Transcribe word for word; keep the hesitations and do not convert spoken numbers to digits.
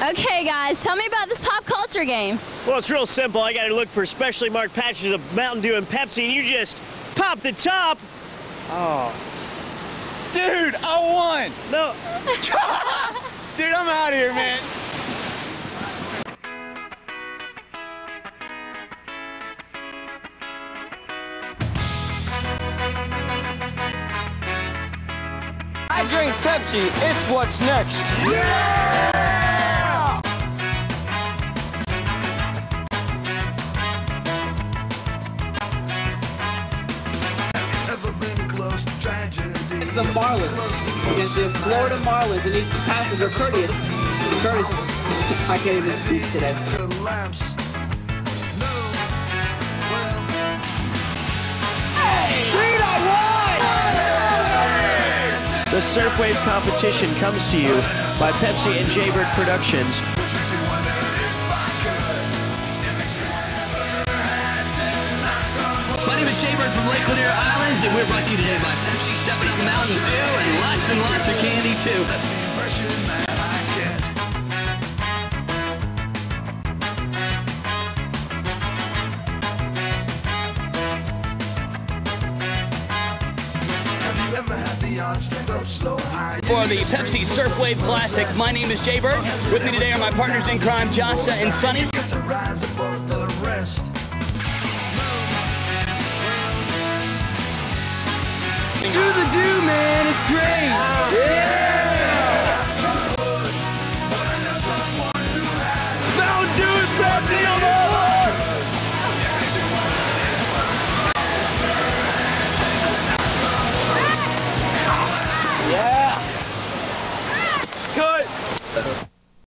Okay, guys, tell me about this pop culture game. Well, it's real simple. I got to look for specially marked patches of Mountain Dew and Pepsi, and you just pop the top. Oh. Dude, I won! No. Dude, I'm out of here, man. I drink Pepsi, it's what's next. Yeah! It's the Marlins against the Florida Marlins, and these passes are courteous. Courteous. I can't even speak today. Hey! Dude, I won! The Surfwave competition comes to you by Pepsi and Jaybird Productions. My name is Jaybird from Lake Lanier Islands, and we're brought to you today by Pepsi, seven up Mountain Dew, and lots and lots of candy, too. That's the impression that I get. Have you ever had the odds stand up so high? For the Pepsi Surfwave Classic, my name is Jaybird. With me today are my partners in crime, Jossa and Sunny. Do the do, man. It's great. Yeah.